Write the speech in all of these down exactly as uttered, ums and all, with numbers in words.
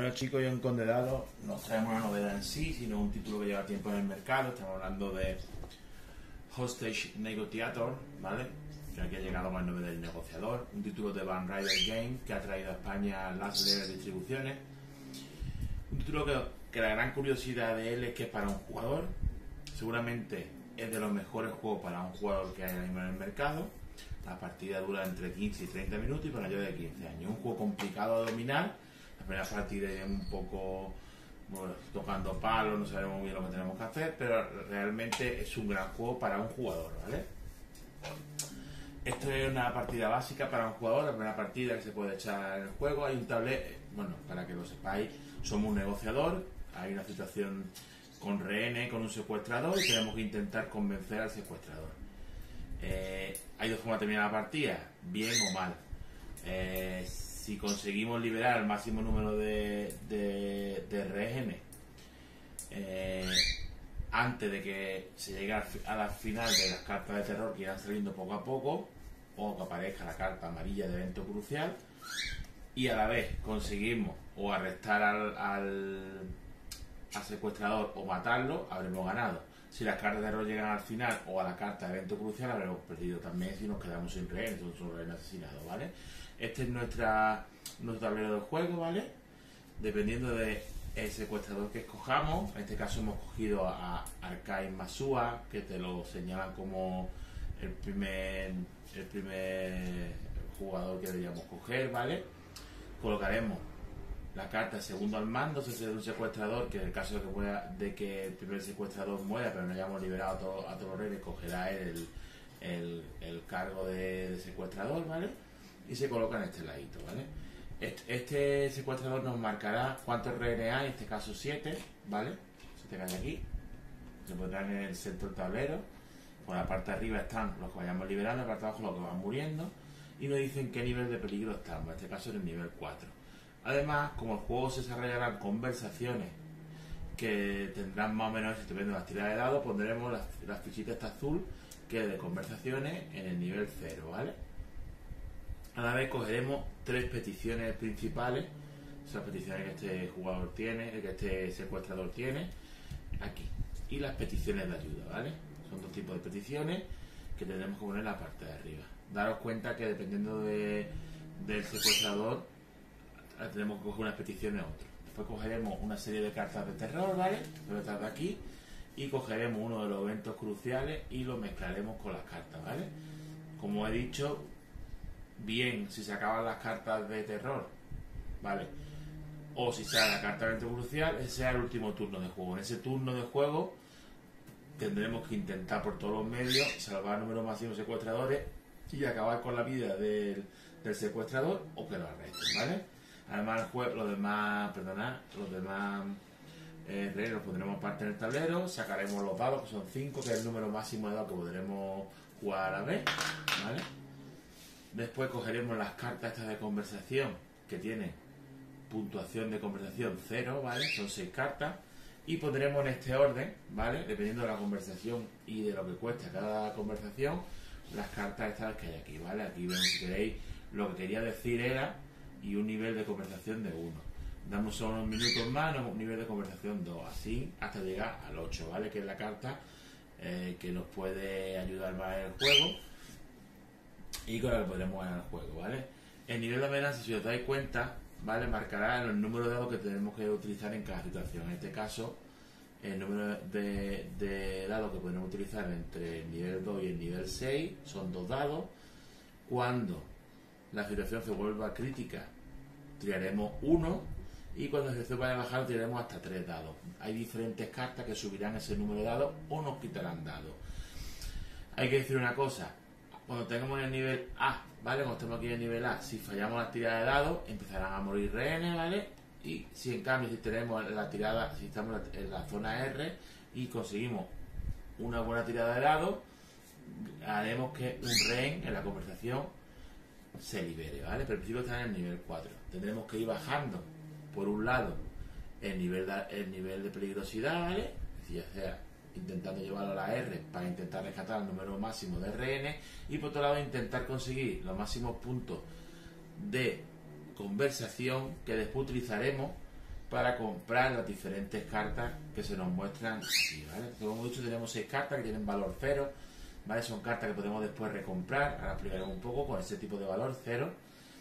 Bueno chicos, y en Conde Dados nos traemos una novedad en sí, sino un título que lleva tiempo en el mercado. Estamos hablando de Hostage Negotiator, ¿vale? Que aquí ha llegado más nombre del negociador, un título de Van Ryder Game que ha traído a España Last Layer Distribuciones. Un título que, que la gran curiosidad de él es que es para un jugador, seguramente es de los mejores juegos para un jugador que hay ahora mismo en el mercado. La partida dura entre quince y treinta minutos y para mayor de quince años. Un juego complicado de dominar. La primera partida es un poco bueno, tocando palos, no sabemos muy bien lo que tenemos que hacer, pero realmente es un gran juego para un jugador, ¿vale? Esto es una partida básica para un jugador, la primera partida que se puede echar en el juego. Hay un tablero, bueno, para que lo sepáis, somos un negociador, hay una situación con rehenes, con un secuestrador y tenemos que intentar convencer al secuestrador. Eh, hay dos formas de terminar la partida, bien o mal. Eh, si conseguimos liberar el máximo número de, de, de rehenes eh, antes de que se llegue a la final de las cartas de terror que irán saliendo poco a poco, o que aparezca la carta amarilla de evento crucial, y a la vez conseguimos o arrestar al, al, al secuestrador o matarlo, habremos ganado. Si las cartas de terror llegan al final o a la carta de evento crucial, habremos perdido también si nos quedamos sin rehenes o son rehenes asesinados, ¿vale? Este es nuestra, nuestro tablero de juego, ¿vale? Dependiendo del secuestrador que escojamos, en este caso hemos cogido a Arcane Masua, que te lo señalan como el primer, el primer jugador que deberíamos coger, ¿vale? Colocaremos la carta segundo al mando, si es un secuestrador, que en el caso de que, muera, de que el primer secuestrador muera, pero no hayamos liberado a, todo, a todos los reyes, cogerá él el, el, el cargo de, de secuestrador, ¿vale? Y se coloca en este ladito, ¿vale? Este, este secuestrador nos marcará cuántos rehenes hay, en este caso siete, ¿vale? siete que hay aquí, se pondrán en el centro del tablero. Por la parte de arriba están los que vayamos liberando, por la parte de abajo los que van muriendo, y nos dicen qué nivel de peligro estamos, en este caso en el nivel cuatro. Además, como el juego se desarrollarán conversaciones que tendrán más o menos, si estoy viendo las tiradas de dados, pondremos las, las fichitas esta azul, que es de conversaciones en el nivel cero, ¿vale? A la vez cogeremos tres peticiones principales, esas peticiones que este jugador tiene, que este secuestrador tiene, aquí. Y las peticiones de ayuda, ¿vale? Son dos tipos de peticiones que tendremos que poner en la parte de arriba. Daros cuenta que dependiendo de, del secuestrador, tenemos que coger unas peticiones u otras. Después cogeremos una serie de cartas de terror, ¿vale? Estas de aquí. Y cogeremos uno de los eventos cruciales y lo mezclaremos con las cartas, ¿vale? Como he dicho, bien si se acaban las cartas de terror, ¿vale? O si sale la carta de evento crucial, ese sea el último turno de juego. En ese turno de juego tendremos que intentar por todos los medios salvar el número máximo de secuestradores y acabar con la vida del, del secuestrador o que lo arresten, ¿vale? Además, el juego, los demás, perdonad, los demás eh, reyes los pondremos parte en el tablero, sacaremos los dados, que son cinco, que es el número máximo de dados que podremos jugar a la vez, ¿vale? Después cogeremos las cartas estas de conversación, que tienen puntuación de conversación cero, ¿vale? Son seis cartas, y pondremos en este orden, ¿vale? Dependiendo de la conversación y de lo que cuesta cada conversación, las cartas estas que hay aquí, ¿vale? Aquí ven, si queréis, lo que quería decir era y un nivel de conversación de uno. Damos solo unos minutos más, un nivel de conversación dos, así hasta llegar al ocho, ¿vale? Que es la carta eh, que nos puede ayudar más en el juego y con la que podremos ganar el juego, ¿vale? El nivel de amenaza, si os dais cuenta, ¿vale? Marcará el número de dados que tenemos que utilizar en cada situación. En este caso, el número de, de dados que podemos utilizar entre el nivel dos y el nivel seis son dos dados. Cuando la situación se vuelva crítica, tiraremos uno, y cuando la situación vaya bajando tiraremos hasta tres dados. Hay diferentes cartas que subirán ese número de dados o nos quitarán dados. Hay que decir una cosa, cuando tengamos el nivel A, ¿vale? Cuando estemos aquí en el nivel A, si fallamos la tirada de dados, empezarán a morir rehenes, ¿vale? Y si en cambio si tenemos la tirada, si estamos en la zona R y conseguimos una buena tirada de dados, haremos que un rehén en la conversación se libere, ¿vale? Pero al principio está en el nivel cuatro. Tendremos que ir bajando, por un lado, el nivel de, el nivel de peligrosidad, ¿vale? Es decir, ya sea intentando llevarlo a la R para intentar rescatar el número máximo de rehenes, y por otro lado intentar conseguir los máximos puntos de conversación que después utilizaremos para comprar las diferentes cartas que se nos muestran aquí, ¿vale? Como hemos dicho, tenemos seis cartas que tienen valor cero, ¿vale? Son cartas que podemos después recomprar, ahora explicaremos un poco con ese tipo de valor cero.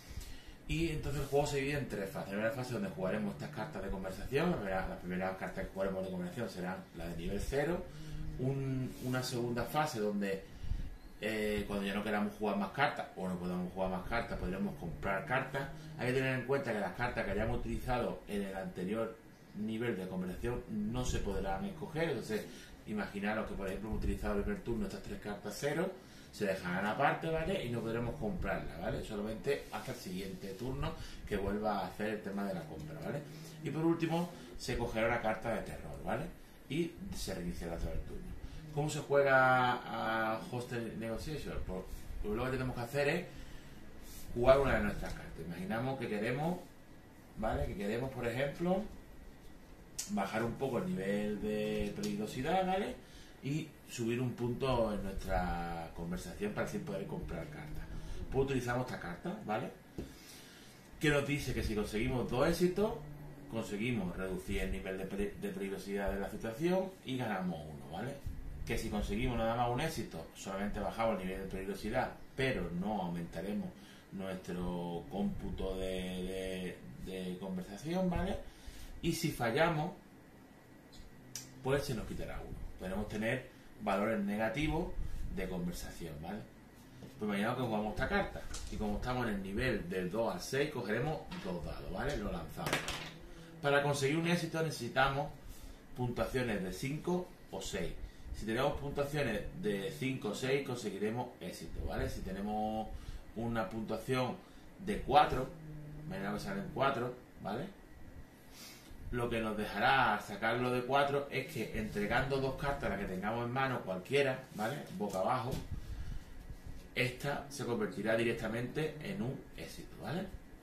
Y entonces el juego se divide en tres fases. La primera fase donde jugaremos estas cartas de conversación, las primeras, las primeras cartas que jugaremos de conversación serán las de nivel cero. Un, una segunda fase donde eh, cuando ya no queramos jugar más cartas o no podamos jugar más cartas, podremos comprar cartas. Hay que tener en cuenta que las cartas que hayamos utilizado en el anterior nivel de conversación no se podrán escoger. Entonces, imaginaros que por ejemplo hemos utilizado el primer turno estas tres cartas cero, se dejarán aparte, ¿vale? Y no podremos comprarla, ¿vale? Solamente hasta el siguiente turno que vuelva a hacer el tema de la compra, ¿vale? Y por último, se cogerá una carta de terror, ¿vale? Y se reiniciará todo el turno. ¿Cómo se juega a Hostel Negotiation? Pues, pues lo que tenemos que hacer es jugar una de nuestras cartas. Imaginamos que queremos, ¿vale? Que queremos, por ejemplo, bajar un poco el nivel de peligrosidad, ¿vale? Y subir un punto en nuestra conversación para así poder comprar cartas. Pues utilizamos esta carta, ¿vale? Que nos dice que si conseguimos dos éxitos, conseguimos reducir el nivel de, pe de peligrosidad de la situación y ganamos uno, ¿vale? Que si conseguimos nada más un éxito, solamente bajamos el nivel de peligrosidad, pero no aumentaremos nuestro cómputo de, de, de conversación, ¿vale? Y si fallamos, pues se nos quitará uno. Podemos tener valores negativos de conversación, ¿vale? Pues imaginamos que jugamos esta carta y como estamos en el nivel del dos al seis, cogeremos dos dados, ¿vale? Lo lanzamos. Para conseguir un éxito necesitamos puntuaciones de cinco o seis. Si tenemos puntuaciones de cinco o seis, conseguiremos éxito, ¿vale? Si tenemos una puntuación de cuatro, imaginamos que salen cuatro, ¿vale? Lo que nos dejará sacarlo de cuatro es que entregando dos cartas, las que tengamos en mano, cualquiera, ¿vale? Boca abajo, esta se convertirá directamente en un éxito, ¿vale?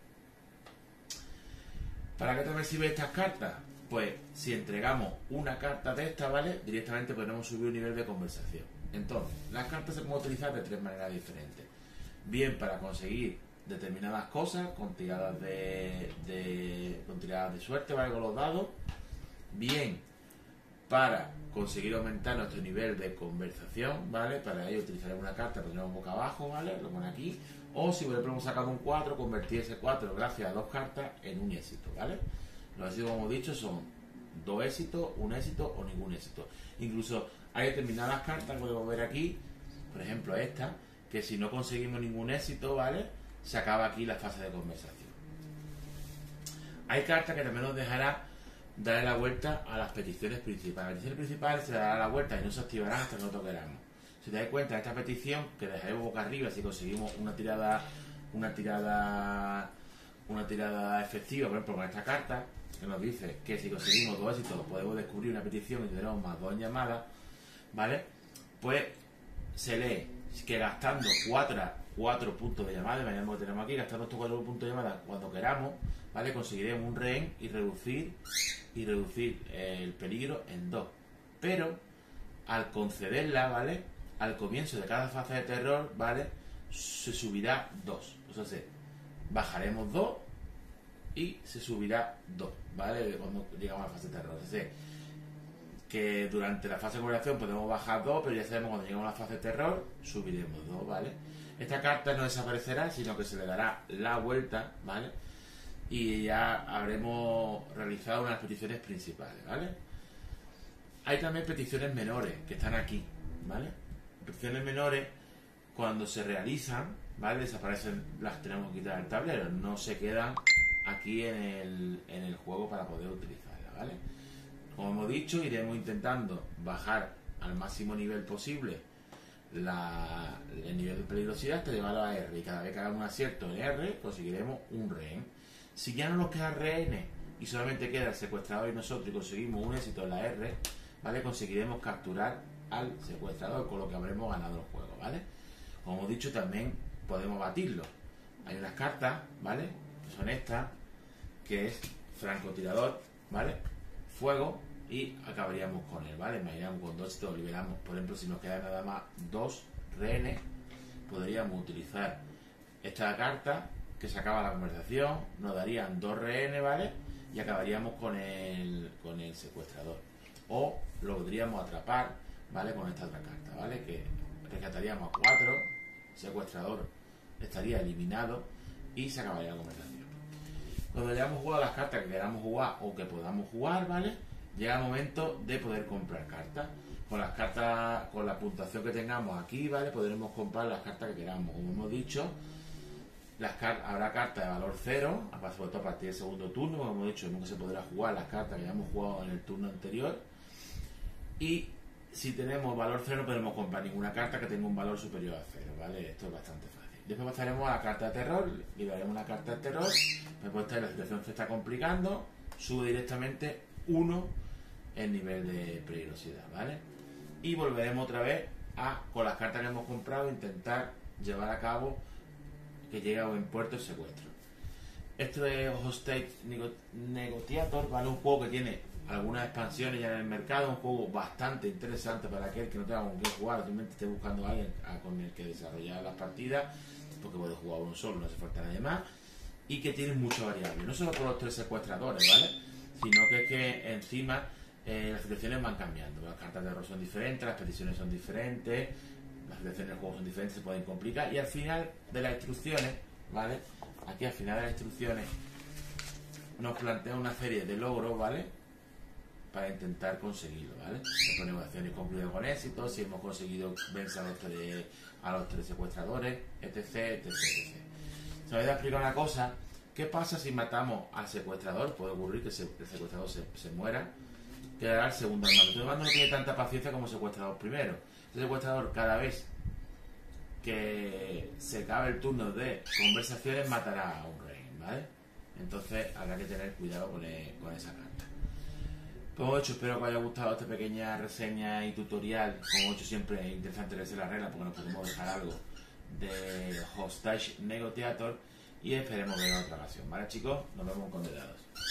¿Para qué también sirven estas cartas? Pues si entregamos una carta de esta, ¿vale? Directamente podremos subir un nivel de conversación. Entonces, las cartas se pueden utilizar de tres maneras diferentes. Bien para conseguir determinadas cosas con tiradas de, de con tiradas de suerte, ¿vale? Con los dados. Bien para conseguir aumentar nuestro nivel de conversación, ¿vale? Para ello utilizaremos una carta, pondremos boca abajo, ¿vale? Lo pone aquí. O si por ejemplo hemos sacado un cuatro, convertir ese cuatro gracias a dos cartas en un éxito, ¿vale? Los éxitos, como hemos dicho, son dos éxitos, un éxito o ningún éxito. Incluso hay determinadas cartas, podemos ver aquí, por ejemplo esta, que si no conseguimos ningún éxito, ¿vale? Se acaba aquí la fase de conversación. Hay cartas que también nos dejará darle la vuelta a las peticiones principales. Las peticiones principales se dará la vuelta y no se activarán hasta que nosotros queramos. Si te das cuenta, esta petición, que dejaremos boca arriba si conseguimos una tirada, una tirada, una tirada efectiva, por ejemplo con esta carta, que nos dice que si conseguimos dos éxitos podemos descubrir una petición y tenemos más dos en llamada, ¿vale? Pues se lee que gastando cuatro, cuatro puntos de llamada, imaginemos que tenemos aquí, gastando estos cuatro puntos de llamada cuando queramos, ¿vale? Conseguiremos un rehén y reducir y reducir el peligro en dos. Pero al concederla, ¿vale? Al comienzo de cada fase de terror, ¿vale? Se subirá dos. O sea, bajaremos dos y se subirá dos, ¿vale? Cuando llegamos a la fase de terror. O sea, que durante la fase de conversación podemos bajar dos, pero ya sabemos cuando llegamos a la fase de terror subiremos dos, ¿vale? Esta carta no desaparecerá, sino que se le dará la vuelta, ¿vale? Y ya habremos realizado unas peticiones principales, ¿vale? Hay también peticiones menores que están aquí, ¿vale? Peticiones menores, cuando se realizan, ¿vale? Desaparecen, las tenemos que quitar del tablero, no se quedan aquí en el, en el juego para poder utilizarlas, ¿vale? Como hemos dicho, iremos intentando bajar al máximo nivel posible la, el nivel de peligrosidad hasta llevarlo a R, y cada vez que hagamos un acierto en R conseguiremos un rehén. Si ya no nos queda rehenes y solamente queda el secuestrador y nosotros y conseguimos un éxito en la R, ¿vale? Conseguiremos capturar al secuestrador, con lo que habremos ganado el juego, ¿vale? Como hemos dicho, también podemos batirlo. Hay unas cartas, ¿vale? Que son estas, que es francotirador, ¿vale? Fuego, y acabaríamos con él, ¿vale? Imaginamos con dos éxitos liberamos. Por ejemplo, si nos quedan nada más dos rehenes, podríamos utilizar esta carta que se acaba la conversación, nos darían dos rehenes, ¿vale? y acabaríamos con el, con el secuestrador. O lo podríamos atrapar, ¿vale? Con esta otra carta, ¿vale? Que rescataríamos a cuatro, secuestrador estaría eliminado y se acabaría la conversación. Cuando hayamos jugado las cartas que queramos jugar o que podamos jugar, ¿vale? Llega el momento de poder comprar cartas. Con las cartas, con la puntuación que tengamos aquí, ¿vale? Podremos comprar las cartas que queramos. Como hemos dicho, las car habrá cartas de valor cero, sobre todo a partir del segundo turno. Como hemos dicho, nunca se podrá jugar las cartas que hayamos jugado en el turno anterior. Y si tenemos valor cero, no podemos comprar ninguna carta que tenga un valor superior a cero, ¿vale? Esto es bastante fácil. Después pasaremos a la carta de terror, liberaremos una carta de terror, después la situación se está complicando, sube directamente uno el nivel de peligrosidad, ¿vale? Y volveremos otra vez a, con las cartas que hemos comprado, intentar llevar a cabo que llegue a buen puerto el secuestro. Esto es Hostage Negotiator, ¿vale? Un juego que tiene algunas expansiones ya en el mercado, un juego bastante interesante para aquel que no tenga con qué jugar, simplemente esté buscando a alguien con el que desarrollar las partidas, porque puede jugar uno solo, no hace falta nadie más, y que tiene muchas variables, no solo por los tres secuestradores, ¿vale? Sino que es que encima eh, las situaciones van cambiando, las cartas de error son diferentes, las peticiones son diferentes, las situaciones del juego son diferentes, se pueden complicar, y al final de las instrucciones, ¿vale? Aquí al final de las instrucciones nos plantea una serie de logros, ¿vale? Para intentar conseguirlo, ¿vale? Después negociaciones concluidas con éxito, si hemos conseguido vencer a los tres, a los tres secuestradores, etc, etc, etcétera. Se me voy a explicar una cosa. ¿Qué pasa si matamos al secuestrador? Puede ocurrir que se, el secuestrador se, se muera, quedará el segundo al mando. El mando no tiene tanta paciencia como el secuestrador primero. El secuestrador, cada vez que se acabe el turno de conversaciones, matará a un rey, ¿vale? Entonces habrá que tener cuidado con, el, con esa carta. Como he hecho, espero que os haya gustado esta pequeña reseña y tutorial. Como he hecho, siempre es interesante leerse las reglas porque nos podemos dejar algo de Hostage Negotiator y esperemos ver en otra ocasión, ¿vale, chicos? Nos vemos con Condenados.